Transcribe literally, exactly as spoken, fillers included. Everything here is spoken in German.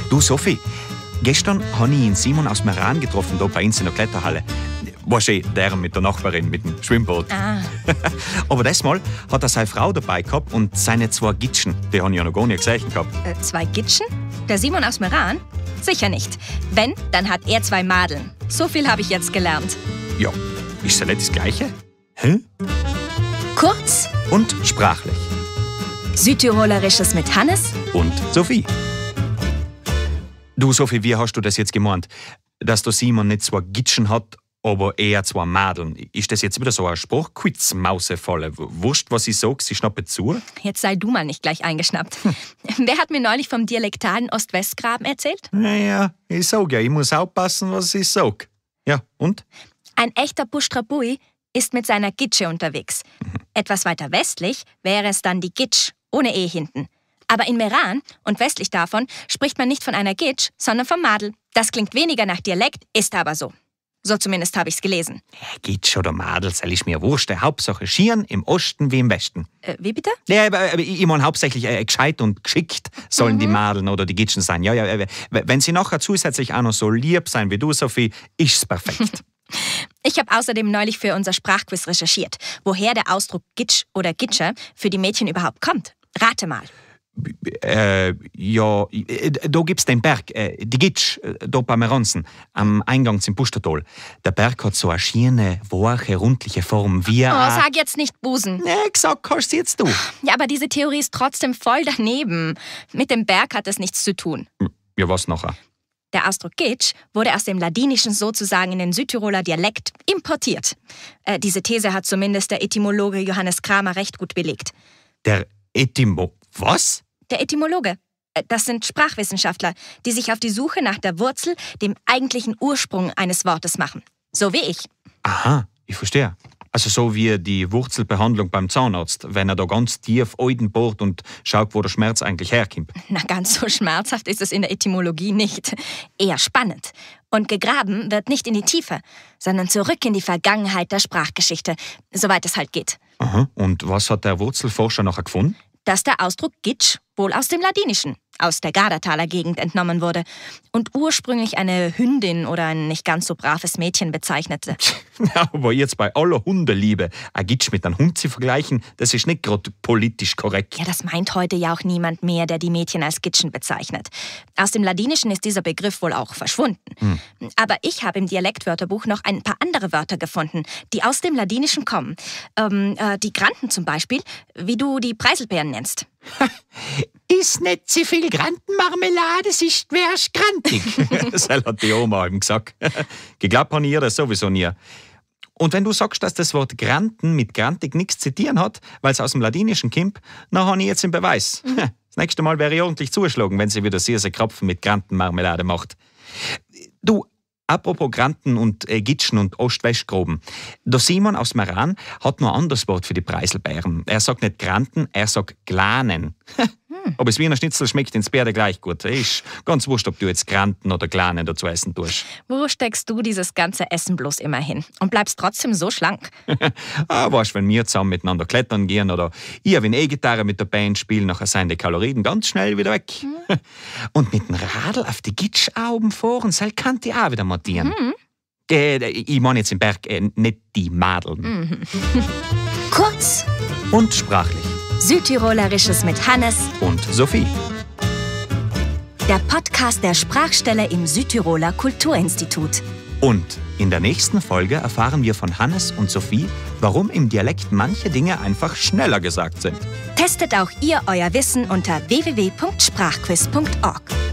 Du, Sophie, gestern habe ich ihn Simon aus Meran getroffen, da bei uns in der Kletterhalle. Weißt du, der mit der Nachbarin mit dem Schwimmboot. Ah. Aber das Mal hat er seine Frau dabei gehabt und seine zwei Gitschen. Die habe ich ja noch gar nicht gesehen gehabt. Äh, zwei Gitschen? Der Simon aus Meran? Sicher nicht. Wenn, dann hat er zwei Madeln. So viel habe ich jetzt gelernt. Ja, ist ja nicht das Gleiche? Hä? Kurz Und sprachlich. Südtirolerisches mit Hannes Und Sophie. Du, Sophie, wie hast du das jetzt gemeint? Dass der Simon nicht zwei Gitschen hat, aber eher zwei Madeln. Ist das jetzt wieder so ein Spruchquiz, Mausefalle? Wurscht, was ich sag, sie schnappen zu? Jetzt sei du mal nicht gleich eingeschnappt. Wer hat mir neulich vom dialektalen Ost-West-Graben erzählt? Naja, ich sag ja, ich muss aufpassen, was ich sag. Ja, und? Ein echter Buschtrabui ist mit seiner Gitsche unterwegs. Etwas weiter westlich wäre es dann die Gitsch, ohne E hinten. Aber in Meran und westlich davon spricht man nicht von einer Gitsch, sondern vom Madel. Das klingt weniger nach Dialekt, ist aber so. So zumindest habe ich's gelesen. Gitsch oder Madel, das ist mir wurscht. Hauptsache Schieren im Osten wie im Westen. Äh, wie bitte? Ja, aber, aber ich meine hauptsächlich äh, gescheit und geschickt sollen mhm. die Madeln oder die Gitschen sein. Ja, ja, äh, wenn sie nachher zusätzlich auch noch so lieb sein wie du, Sophie, ist's perfekt. Ich habe außerdem neulich für unser Sprachquiz recherchiert, woher der Ausdruck Gitsch oder Gitsche für die Mädchen überhaupt kommt. Rate mal. Äh, ja, da gibt's den Berg, äh, die Gitsch, äh, da bei Meranzen, am Eingang zum Pustertal. Der Berg hat so eine schöne, weiche, rundliche Form wie Oh, ein... sag jetzt nicht Busen. Nee, gesagt hast du jetzt du. Ja, aber diese Theorie ist trotzdem voll daneben. Mit dem Berg hat das nichts zu tun. Ja, was nachher? Der Ausdruck Gitsch wurde aus dem Ladinischen sozusagen in den Südtiroler Dialekt importiert. Äh, diese These hat zumindest der Etymologe Johannes Kramer recht gut belegt. Der Etymo... Was? Der Etymologe. Äh, das sind Sprachwissenschaftler, die sich auf die Suche nach der Wurzel, dem eigentlichen Ursprung eines Wortes machen. So wie ich. Aha, ich verstehe. Also so wie die Wurzelbehandlung beim Zahnarzt, wenn er da ganz tief Euden bohrt und schaut, wo der Schmerz eigentlich herkommt. Na, ganz so schmerzhaft ist es in der Etymologie nicht. Eher spannend. Und gegraben wird nicht in die Tiefe, sondern zurück in die Vergangenheit der Sprachgeschichte, soweit es halt geht. Aha, und was hat der Wurzelforscher nachher gefunden? Dass der Ausdruck Gitsch wohl aus dem Ladinischen, aus der Gardertaler Gegend entnommen wurde und ursprünglich eine Hündin oder ein nicht ganz so braves Mädchen bezeichnete. Aber jetzt bei aller Hundeliebe, ein Gitsch mit einem Hund zu vergleichen, das ist nicht gerade politisch korrekt. Ja, das meint heute ja auch niemand mehr, der die Mädchen als Gitschen bezeichnet. Aus dem Ladinischen ist dieser Begriff wohl auch verschwunden. Hm. Aber ich habe im Dialektwörterbuch noch ein paar andere Wörter gefunden, die aus dem Ladinischen kommen. Ähm, äh, die Granten zum Beispiel, wie du die Preiselbeeren nennst. Ist nicht zu viel Grantenmarmelade, sonst wärst grantig. Das hat die Oma eben gesagt. Geglaubt habe ich ihr das sowieso nie. Und wenn du sagst, dass das Wort Granten mit grantig nichts zu tun hat, weil es aus dem Ladinischen kommt, dann habe ich jetzt den Beweis. Mhm. Das nächste Mal wäre ich ordentlich zugeschlagen, wenn sie wieder Sirse Krapfen mit Grantenmarmelade macht. Du, apropos Granten und äh, Gitschen und Ost-West-Groben. Der Simon aus Meran hat noch ein anderes Wort für die Preiselbeeren. Er sagt nicht Granten, er sagt Glanen. hm. Aber das Wiener Schnitzel schmeckt ins Bärde gleich gut. Ist ganz wurscht, ob du jetzt Granten oder Glanen dazu essen tust. Wo steckst du dieses ganze Essen bloß immer hin? Und bleibst trotzdem so schlank? ah, weißt, wenn wir zusammen miteinander klettern gehen oder ich wenn E-Gitarre mit der Band spiele, nachher sind die Kalorien ganz schnell wieder weg. Hm. Und mit dem Radl auf die Gitschauben fahren, das kann ich auch wieder montieren. Hm. Äh, ich meine jetzt im Berg, äh, nicht die Madeln. Mhm. Kurz und sprachlich. Südtirolerisches mit Hannes und Sophie. Der Podcast der Sprachstelle im Südtiroler Kulturinstitut. Und in der nächsten Folge erfahren wir von Hannes und Sophie, warum im Dialekt manche Dinge einfach schneller gesagt sind. Testet auch ihr euer Wissen unter w w w punkt sprachquiz punkt org.